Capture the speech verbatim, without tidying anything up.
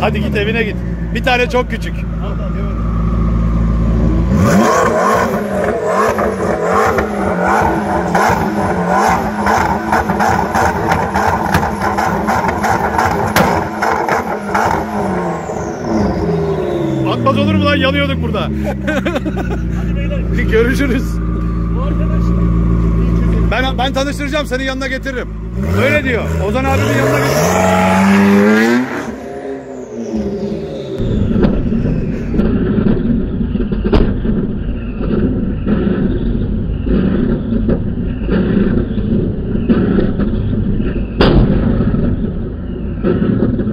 Hadi git evine git. Bir tane çok küçük. Atmaz olur mu lan? Yanıyorduk burada. Görüşürüz. Ben ben tanıştıracağım, seni yanına getiririm. Öyle diyor. Ozan abinin yanına getiririm. Thank you.